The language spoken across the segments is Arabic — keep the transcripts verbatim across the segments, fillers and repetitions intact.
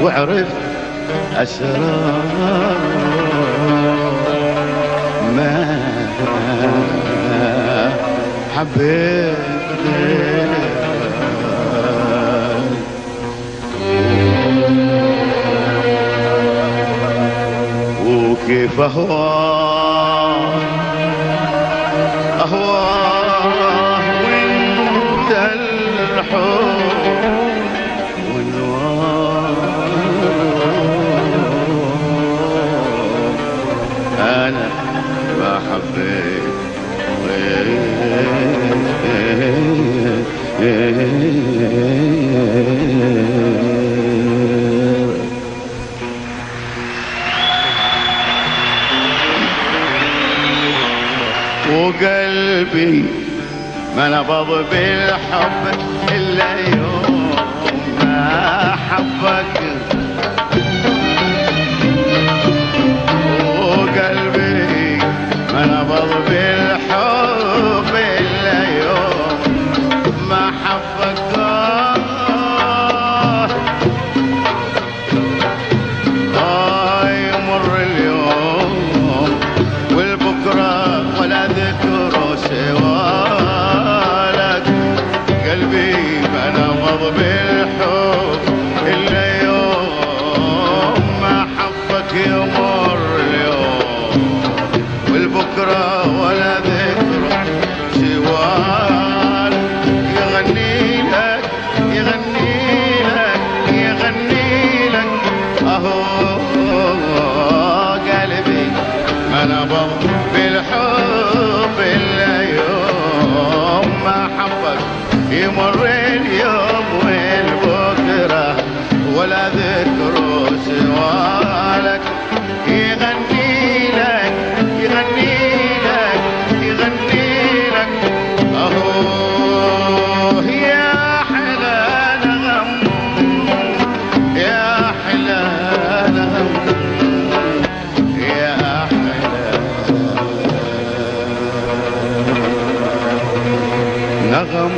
وعرفت أسرار ما حبيت وكيف أهواه أهواه وانت الحب والنوار أنا ما حبيت وقلبي ما نبض بالحب إلا يوم ما حبك وقلبي ما نبض بالحب إلا يوم ما حبك آه يمر اليوم والبكرة ولا ذكر سوالك قلبي ما نبض بالحب إلا يوم ما حبك يمر اليوم والبكرة ولا ذكر سوالك يغني لك يغني لك يغني لك أهو قلبي ما نبض بالحب إلا يوم ما حبك يمر اليوم والبكرة ولا ذكر سوالك يغني لك يغني لك يغني لك أهو يا حلا نغم يا حلا نغم يا حلا نغم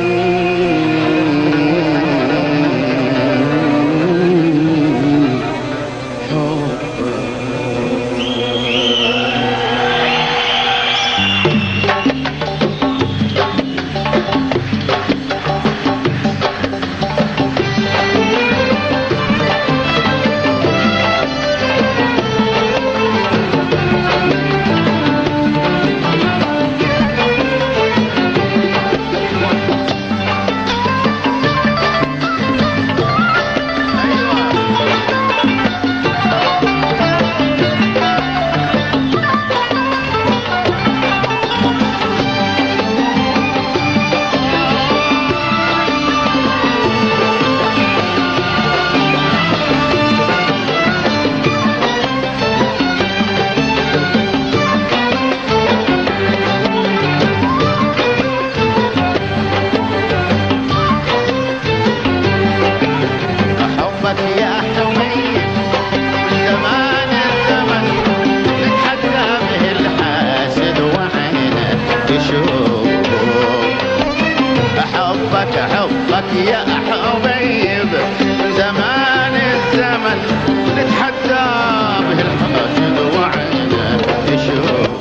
حبك يا حبيب من زمان الزمن نتحدى به الحاسد وعينه تشوف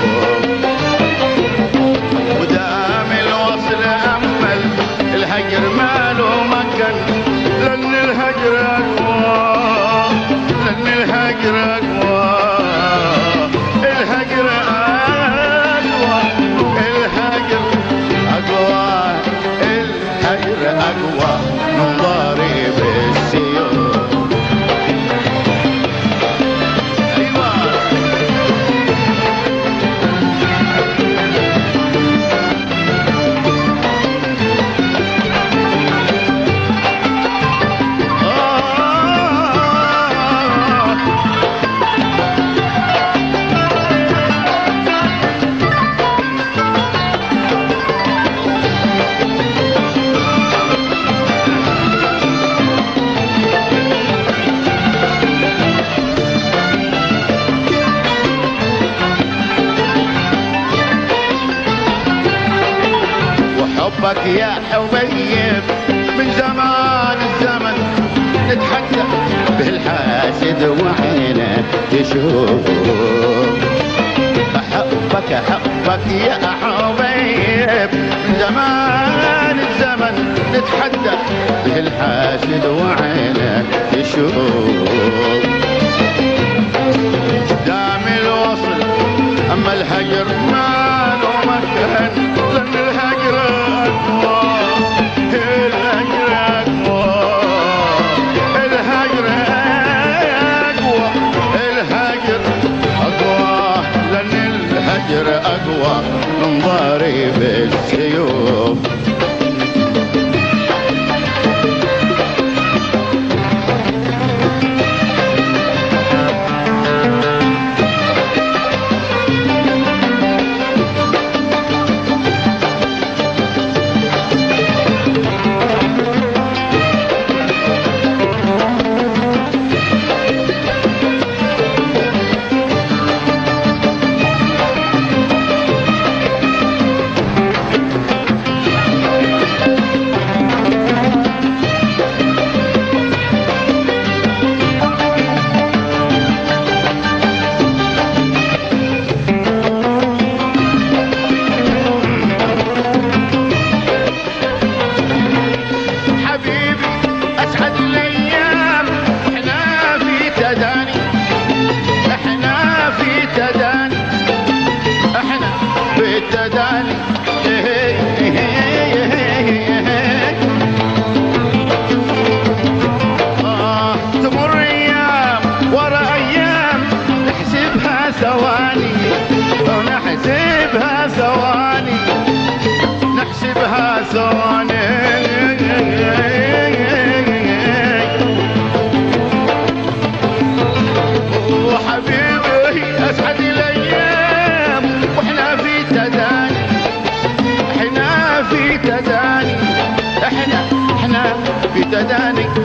ودام الوصل أمل الهجر ماله مكان لأن الهجر أقوى لأن الهجر أقوى الهجر أقوى الهجر أقوى الهجر أقوى من ضارب السيوف. حبك يا حبيب من زمان الزمن نتحدى وعينه تشوف. أحبك أحبك يا حبيب، من زمان الزمن نتحدى به الحاسد وعينه تشوف. دام الوصل أما الهجر ما له مكان، لأن الهجر أقوى، الهجر أقوى، الهجر أقوى، الهجر أقوى، لأن الهجر أقوى من ضارب السيوف. تداني آه تمر أيام ورا أيام، نحسبها ثواني ونحسبها ثواني، نحسبها ثواني. وحبيبي أسعد الأيام وإحنا في تداني، احنا في تداني، احنا احنا في تداني.